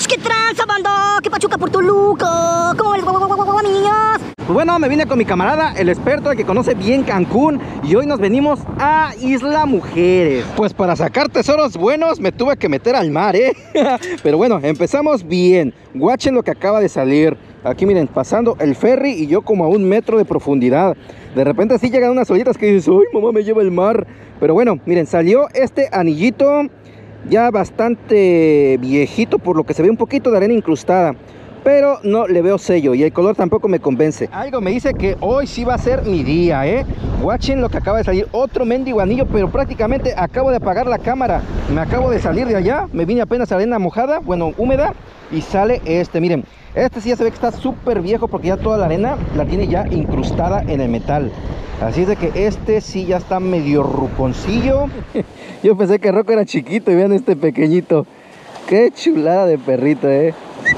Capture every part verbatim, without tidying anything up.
¿Qué tranza, banda? ¿Qué pachuca por Toluca? ¿Cómo les va, niños? Pues bueno, me vine con mi camarada, el experto, el que conoce bien Cancún. Y hoy nos venimos a Isla Mujeres. Pues para sacar tesoros buenos me tuve que meter al mar, ¿eh? Pero bueno, empezamos bien. Guachen lo que acaba de salir. Aquí miren, pasando el ferry y yo como a un metro de profundidad. De repente así llegan unas olitas que dices, ¡ay, mamá, me lleva el mar! Pero bueno, miren, salió este anillito ya bastante viejito, por lo que se ve un poquito de arena incrustada. Pero no le veo sello y el color tampoco me convence. Algo me dice que hoy sí va a ser mi día, ¿eh? Watchen lo que acaba de salir, otro mendigo anillo, pero prácticamente acabo de apagar la cámara. Me acabo de salir de allá, me vine apenas a arena mojada, bueno, húmeda, y sale este, miren. Este sí ya se ve que está súper viejo porque ya toda la arena la tiene ya incrustada en el metal. Así es de que este sí ya está medio ruconcillo. Yo pensé que Rocco era chiquito y vean este pequeñito. Qué chulada de perrito, eh.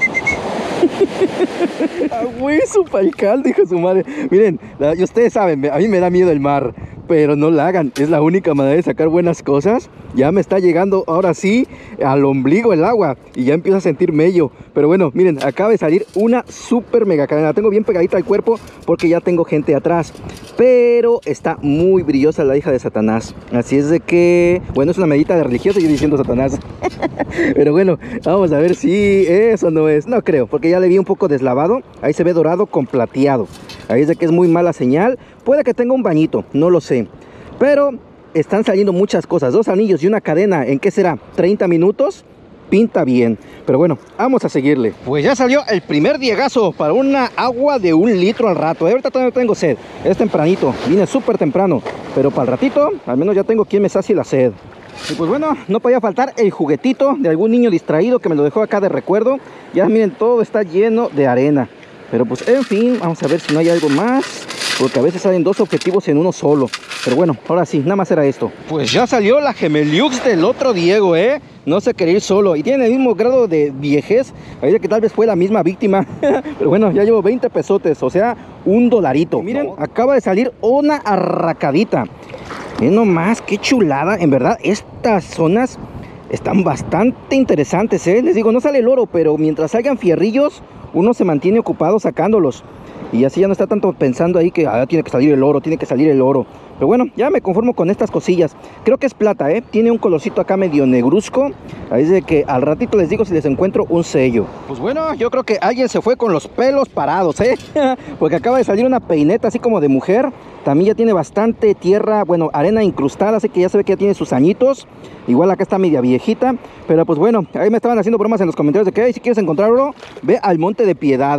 A hueso pa'l caldo, hijo de su madre. Miren, la, y ustedes saben, a mí me da miedo el mar, pero no la hagan. Es la única manera de sacar buenas cosas. Ya me está llegando ahora sí al ombligo el agua y ya empiezo a sentir mello. Pero bueno, miren, acaba de salir una súper mega cadena. La tengo bien pegadita al cuerpo porque ya tengo gente atrás. Pero está muy brillosa la hija de Satanás. Así es de que, bueno, es una medita de religioso y yo diciendo Satanás. Pero bueno, vamos a ver si eso no es. No creo, porque ya le vi un poco deslavado. Ahí se ve dorado con plateado. Ahí es de que es muy mala señal. Puede que tenga un bañito, no lo sé. Pero están saliendo muchas cosas. Dos anillos y una cadena. ¿En qué será? ¿treinta minutos? Pinta bien. Pero bueno, vamos a seguirle. Pues ya salió el primer diegazo para una agua de un litro al rato. Ahorita todavía no tengo sed. Es tempranito. Vine súper temprano. Pero para el ratito, al menos ya tengo quien me sacie la sed. Y pues bueno, no podía faltar el juguetito de algún niño distraído que me lo dejó acá de recuerdo. Ya miren, todo está lleno de arena. Pero pues en fin, vamos a ver si no hay algo más, porque a veces salen dos objetivos en uno solo. Pero bueno, ahora sí, nada más era esto. Pues ya salió la Gemeliux del otro Diego, ¿eh? No se quería ir solo. Y tiene el mismo grado de viejez. Ahí que tal vez fue la misma víctima. Pero bueno, ya llevo veinte pesotes, o sea, un dolarito. Y miren, acaba de salir una arracadita. Miren nomás, qué chulada. En verdad, estas zonas están bastante interesantes, ¿eh? Les digo, no sale el oro, pero mientras salgan fierrillos, uno se mantiene ocupado sacándolos. Y así ya no está tanto pensando ahí que ah, tiene que salir el oro, tiene que salir el oro. Pero bueno, ya me conformo con estas cosillas. Creo que es plata, ¿eh? Tiene un colorcito acá medio negruzco. Ahí es de que al ratito les digo si les encuentro un sello. Pues bueno, yo creo que alguien se fue con los pelos parados, ¿eh? Porque acaba de salir una peineta así como de mujer. También ya tiene bastante tierra, bueno, arena incrustada, así que ya se ve que ya tiene sus añitos. Igual acá está media viejita. Pero pues bueno, ahí me estaban haciendo bromas en los comentarios de que hey, si quieres encontrar oro, ve al Monte de Piedad.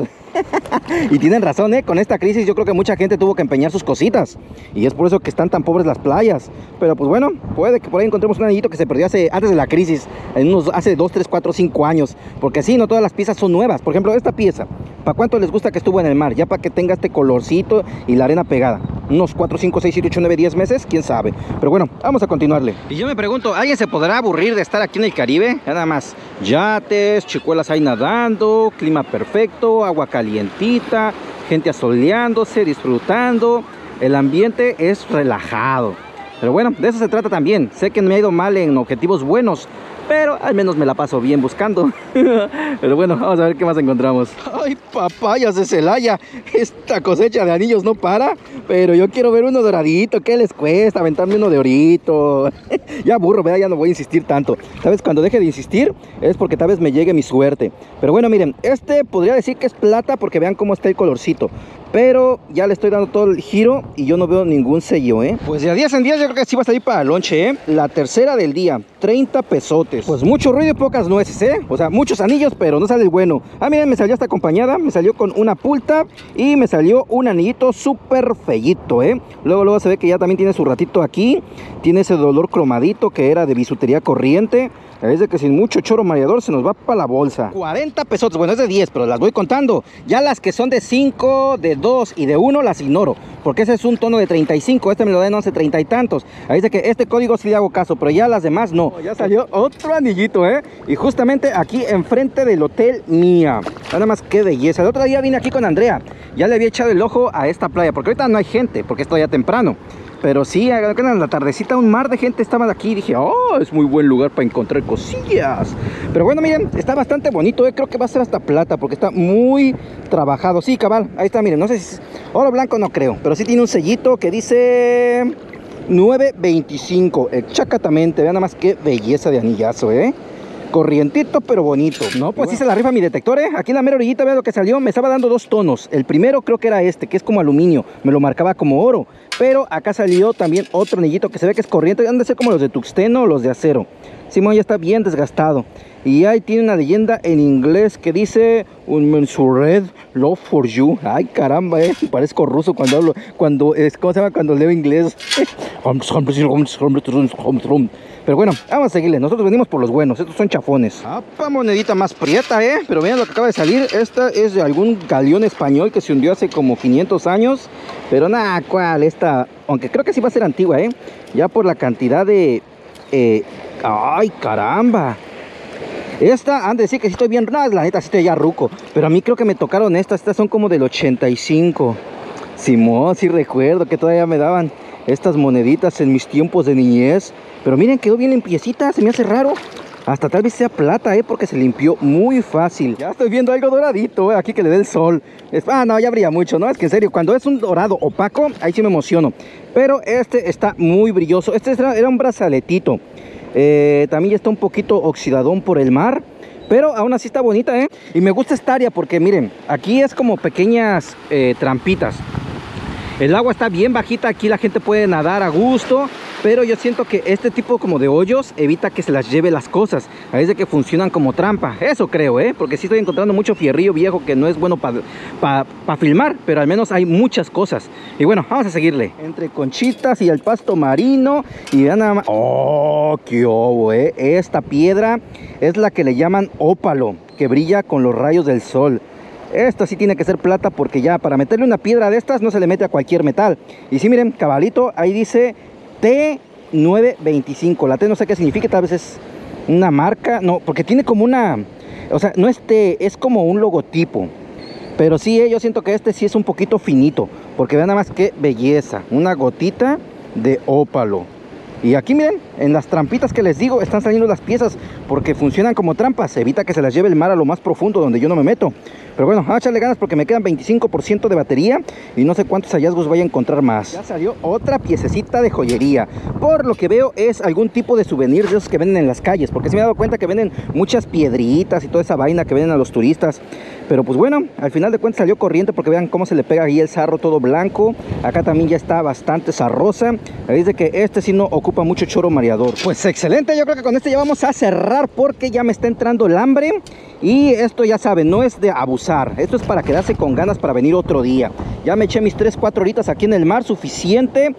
Y tienen razón, ¿eh? Con esta crisis yo creo que mucha gente tuvo que empeñar sus cositas. Y es por eso que están tan pobres las playas. Pero pues bueno, puede que por ahí encontremos un anillito que se perdió hace, antes de la crisis, en unos, hace dos, tres, cuatro, cinco años. Porque sí, no todas las piezas son nuevas. Por ejemplo, esta pieza, ¿para cuánto les gusta que estuvo en el mar? Ya para que tenga este colorcito y la arena pegada. Unos cuatro, cinco, seis, siete, ocho, nueve, diez meses, quién sabe. Pero bueno, vamos a continuarle. Y yo me pregunto, ¿alguien se podrá aburrir de estar aquí en el Caribe? Nada más, yates, chicuelas ahí nadando, clima perfecto, agua calientita, gente asoleándose, disfrutando. El ambiente es relajado. Pero bueno, de eso se trata también. Sé que me ha ido mal en objetivos buenos, pero al menos me la paso bien buscando. Pero bueno, vamos a ver qué más encontramos. ¡Ay, papayas de Celaya! Esta cosecha de anillos no para. Pero yo quiero ver uno doradito. ¿Qué les cuesta aventarme uno de orito? Ya aburro, ¿verdad? Ya no voy a insistir tanto. ¿Sabes? Cuando deje de insistir es porque tal vez me llegue mi suerte. Pero bueno, miren, este podría decir que es plata porque vean cómo está el colorcito. Pero ya le estoy dando todo el giro y yo no veo ningún sello, ¿eh? Pues de a días en días yo creo que sí va a salir para el lonche, ¿eh? La tercera del día, treinta pesotes. Pues mucho ruido y pocas nueces, ¿eh? O sea, muchos anillos, pero no sale el bueno. Ah, miren, me salió esta acompañada, me salió con una pulta y me salió un anillito súper fellito, ¿eh? Luego, luego se ve que ya también tiene su ratito aquí. Tiene ese dolor cromadito que era de bisutería corriente. Es de que sin mucho choro mareador se nos va para la bolsa. cuarenta pesos, bueno es de diez, pero las voy contando. Ya las que son de cinco, de dos y de uno las ignoro, porque ese es un tono de treinta y cinco, este me lo dan once, treinta y tantos. Ahí es de que este código sí le hago caso, pero ya las demás no. Ya salió otro anillito, ¿eh? Y justamente aquí enfrente del Hotel Mía. Nada más qué belleza. El otro día vine aquí con Andrea. Ya le había echado el ojo a esta playa, porque ahorita no hay gente, porque es todavía temprano. Pero sí, en la tardecita un mar de gente estaba de aquí. Dije, oh, es muy buen lugar para encontrar cosillas. Pero bueno, miren, está bastante bonito, eh. Creo que va a ser hasta plata porque está muy trabajado. Sí, cabal, ahí está, miren, no sé si es oro blanco, no creo, pero sí tiene un sellito que dice nueve veinticinco, exactamente. Vean nada más qué belleza de anillazo, eh. Corrientito pero bonito. No, pues sí se la rifa mi detector, eh. Aquí en la mera orillita, vean lo que salió. Me estaba dando dos tonos. El primero creo que era este, que es como aluminio. Me lo marcaba como oro. Pero acá salió también otro anillito que se ve que es corriente. Han de ser como los de tuxteno o los de acero. Simón ya está bien desgastado. Y ahí tiene una leyenda en inglés que dice un mensured love for you. Ay, caramba, eh. Parezco ruso cuando hablo, cuando es, ¿cómo se llama? Cuando leo inglés. Pero bueno, vamos a seguirle. Nosotros venimos por los buenos. Estos son chafones. ¡Apa, monedita más prieta, eh! Pero vean lo que acaba de salir. Esta es de algún galeón español que se hundió hace como quinientos años. Pero nada, ¿cuál? Esta, aunque creo que sí va a ser antigua, eh. Ya por la cantidad de... Eh, ¡ay, caramba! Esta, han de decir que sí estoy bien, no, la neta sí estoy ya ruco. Pero a mí creo que me tocaron estas, estas son como del ochenta y cinco. Simón, sí recuerdo que todavía me daban estas moneditas en mis tiempos de niñez. Pero miren, quedó bien limpiecita, se me hace raro. Hasta tal vez sea plata, eh, porque se limpió muy fácil. Ya estoy viendo algo doradito, eh, aquí que le dé el sol. Es, ah, no, ya brilla mucho, ¿no? Es que en serio, cuando es un dorado opaco, ahí sí me emociono. Pero este está muy brilloso. Este era, era un brazaletito. Eh, también ya está un poquito oxidadón por el mar, pero aún así está bonita, ¿eh? Y me gusta esta área porque miren, aquí es como pequeñas eh, trampitas. El agua está bien bajita, aquí la gente puede nadar a gusto, pero yo siento que este tipo como de hoyos evita que se las lleve las cosas. A veces que funcionan como trampa, eso creo, ¿eh? Porque sí estoy encontrando mucho fierrillo viejo que no es bueno para pa, pa filmar, pero al menos hay muchas cosas. Y bueno, vamos a seguirle. Entre conchitas y el pasto marino, y vean nada más. ¡Oh, qué obo, eh! Esta piedra es la que le llaman ópalo, que brilla con los rayos del sol. Esto sí tiene que ser plata porque ya para meterle una piedra de estas no se le mete a cualquier metal. Y sí, miren, cabalito, ahí dice T nueve veinticinco. La T no sé qué significa, tal vez es una marca. No, porque tiene como una... O sea, no es T, es como un logotipo. Pero sí, eh, yo siento que este sí es un poquito finito. Porque vean nada más qué belleza. Una gotita de ópalo. Y aquí miren, en las trampitas que les digo, están saliendo las piezas porque funcionan como trampas. Evita que se las lleve el mar a lo más profundo donde yo no me meto. Pero bueno, vamos a echarle ganas porque me quedan veinticinco por ciento de batería y no sé cuántos hallazgos voy a encontrar más. Ya salió otra piececita de joyería. Por lo que veo es algún tipo de souvenir de esos que venden en las calles. Porque sí me he dado cuenta que venden muchas piedritas y toda esa vaina que venden a los turistas. Pero pues bueno, al final de cuentas salió corriente porque vean cómo se le pega ahí el sarro todo blanco. Acá también ya está bastante sarrosa. Dice que este sí no ocupa mucho choro mareador. Pues excelente, yo creo que con este ya vamos a cerrar porque ya me está entrando el hambre. Y esto ya saben, no es de abusar. Esto es para quedarse con ganas para venir otro día. Ya me eché mis tres, cuatro horitas aquí en el mar, suficiente.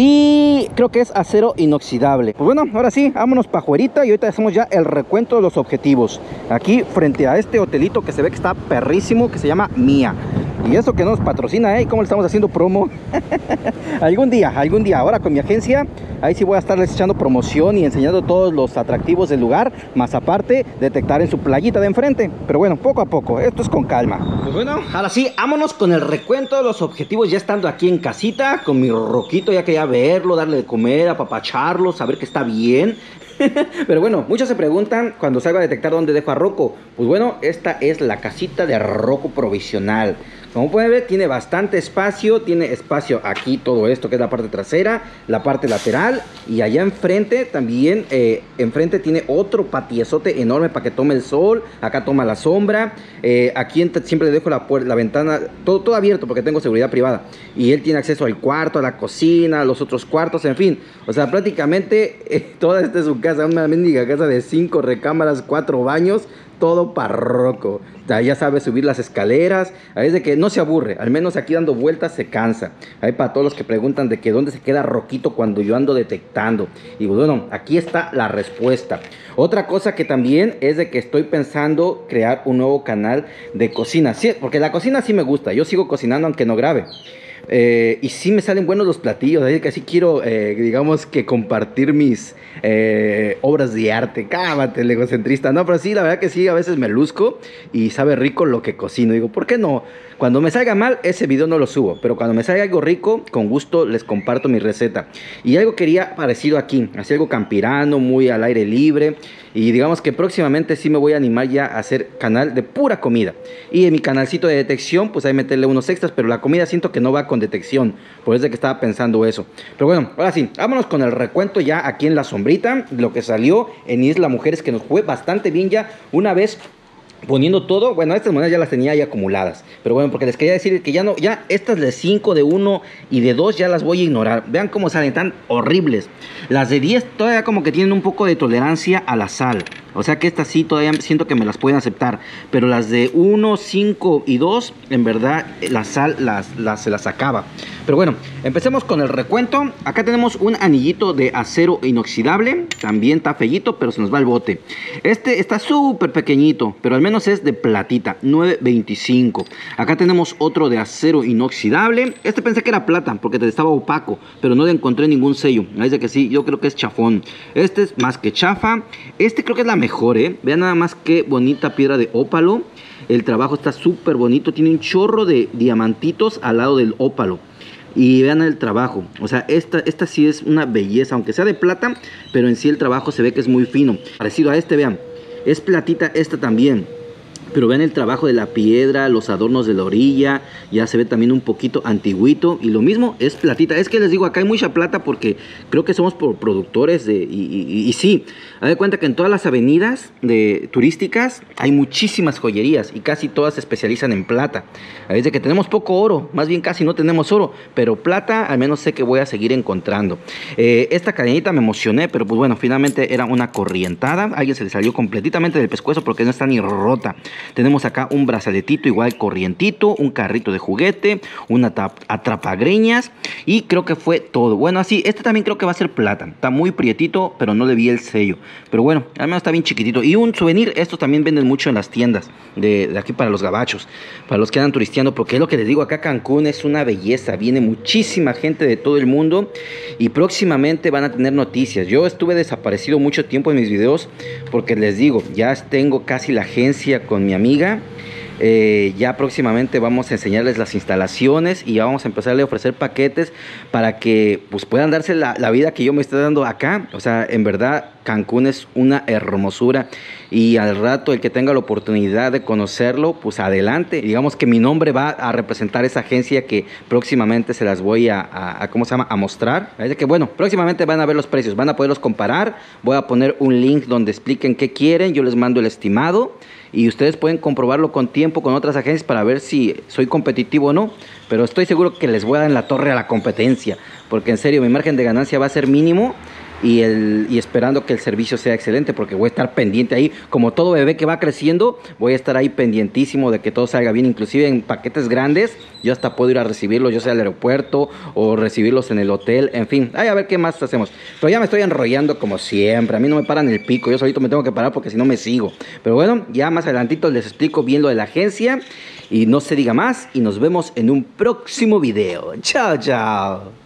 Y creo que es acero inoxidable. Pues bueno, ahora sí, vámonos pa' afuerita y ahorita hacemos ya el recuento de los objetivos. Aquí frente a este hotelito que se ve que está perrísimo, que se llama Mía. Y eso que nos patrocina, ¿eh? ¿Cómo le estamos haciendo promo? algún día, algún día. Ahora con mi agencia, ahí sí voy a estarles echando promoción y enseñando todos los atractivos del lugar. Más aparte, detectar en su playita de enfrente. Pero bueno, poco a poco, esto es con calma. Pues bueno, ahora sí, vámonos con el recuento de los objetivos. Ya estando aquí en casita, con mi roquito, ya quería verlo, darle de comer, apapacharlo, saber que está bien. Pero bueno, muchos se preguntan cuando salgo a detectar dónde dejo a Rocco. Pues bueno, esta es la casita de Rocco provisional. Como pueden ver, tiene bastante espacio. Tiene espacio aquí, todo esto que es la parte trasera, la parte lateral. Y allá enfrente también, eh, enfrente tiene otro patiezote enorme para que tome el sol. Acá toma la sombra. eh, Aquí siempre le dejo la, la ventana, todo, todo abierto porque tengo seguridad privada. Y él tiene acceso al cuarto, a la cocina, a los otros cuartos, en fin. O sea, prácticamente eh, toda esta es su casa. Una mendiga casa de cinco recámaras, cuatro baños. Todo parroco. Ya sabe subir las escaleras. Es de que no se aburre. Al menos aquí dando vueltas se cansa. Ahí para todos los que preguntan de que dónde se queda Roquito cuando yo ando detectando. Y bueno, aquí está la respuesta. Otra cosa que también es de que estoy pensando crear un nuevo canal de cocina. Sí, porque la cocina sí me gusta. Yo sigo cocinando aunque no grabe. Eh, y sí me salen buenos los platillos, así que así quiero, eh, digamos que compartir mis eh, obras de arte. Cámate, el egocentrista. No, pero sí, la verdad que sí, a veces me luzco y sabe rico lo que cocino. Digo, ¿por qué no? Cuando me salga mal, ese video no lo subo, pero cuando me salga algo rico, con gusto les comparto mi receta. Y algo quería parecido aquí, así algo campirano, muy al aire libre. Y digamos que próximamente sí me voy a animar ya a hacer canal de pura comida. Y en mi canalcito de detección, pues ahí meterle unos extras, pero la comida siento que no va con detección. Por eso es que estaba pensando eso. Pero bueno, ahora sí, vámonos con el recuento ya aquí en la sombrita. Lo que salió en Isla Mujeres, que nos fue bastante bien ya una vez poniendo todo. Bueno, estas monedas ya las tenía ahí acumuladas, pero bueno, porque les quería decir que ya no, ya estas de cinco, de uno y de dos ya las voy a ignorar. Vean cómo salen, tan horribles. Las de diez todavía como que tienen un poco de tolerancia a la sal, o sea que estas sí todavía siento que me las pueden aceptar, pero las de uno, cinco y dos, en verdad la sal las, las, se las acaba. Pero bueno, empecemos con el recuento. Acá tenemos un anillito de acero inoxidable, también está fellito, pero se nos va el bote. Este está súper pequeñito, pero al menos es de platita, nueve veinticinco. Acá tenemos otro de acero inoxidable. Este pensé que era plata porque estaba opaco, pero no le encontré ningún sello. Ahí dice que sí, yo creo que es chafón. Este es más que chafa. Este creo que es la mejor, ¿eh? Vean nada más qué bonita piedra de ópalo. El trabajo está súper bonito, tiene un chorro de diamantitos al lado del ópalo. Y vean el trabajo, o sea, esta, esta sí es una belleza, aunque sea de plata, pero en sí el trabajo se ve que es muy fino. Parecido a este, vean, es platita esta también. Pero vean el trabajo de la piedra, los adornos de la orilla, ya se ve también un poquito antiguito. Y lo mismo es platita. Es que les digo, acá hay mucha plata porque creo que somos por productores de... Y, y, y sí, haz de cuenta que en todas las avenidas de, turísticas hay muchísimas joyerías y casi todas se especializan en plata. Es de que tenemos poco oro, más bien casi no tenemos oro, pero plata al menos sé que voy a seguir encontrando. Eh, esta cadenita me emocioné, pero pues bueno, finalmente era una corrientada. A alguien se le salió completamente del pescuezo porque no está ni rota. Tenemos acá un brazaletito igual corrientito, un carrito de juguete, una atrapagreñas y creo que fue todo. Bueno, así, este también creo que va a ser plata. Está muy prietito, pero no le vi el sello. Pero bueno, al menos está bien chiquitito. Y un souvenir, estos también venden mucho en las tiendas de, de aquí para los gabachos, para los que andan turisteando, porque es lo que les digo, acá Cancún es una belleza. Viene muchísima gente de todo el mundo y próximamente van a tener noticias. Yo estuve desaparecido mucho tiempo en mis videos porque les digo, ya tengo casi la agencia con mi amiga. Eh, ya próximamente vamos a enseñarles las instalaciones y ya vamos a empezarle a ofrecer paquetes para que pues puedan darse la, la vida que yo me estoy dando acá. O sea, en verdad Cancún es una hermosura y al rato el que tenga la oportunidad de conocerlo, pues adelante. Digamos que mi nombre va a representar esa agencia que próximamente se las voy a, a, a ¿cómo se llama? A mostrar. Es que bueno, próximamente van a ver los precios, van a poderlos comparar. Voy a poner un link donde expliquen qué quieren, yo les mando el estimado y ustedes pueden comprobarlo con tiempo con otras agencias para ver si soy competitivo o no. Pero estoy seguro que les voy a dar en la torre a la competencia, porque en serio mi margen de ganancia va a ser mínimo. Y, el, y esperando que el servicio sea excelente, porque voy a estar pendiente ahí, como todo bebé que va creciendo, voy a estar ahí pendientísimo de que todo salga bien, inclusive en paquetes grandes, yo hasta puedo ir a recibirlos, yo sea al aeropuerto, o recibirlos en el hotel, en fin, ay, a ver qué más hacemos. Pero ya me estoy enrollando como siempre, a mí no me paran el pico, yo solito me tengo que parar porque si no me sigo. Pero bueno, ya más adelantito les explico bien lo de la agencia, y no se diga más, y nos vemos en un próximo video. Chao, chao.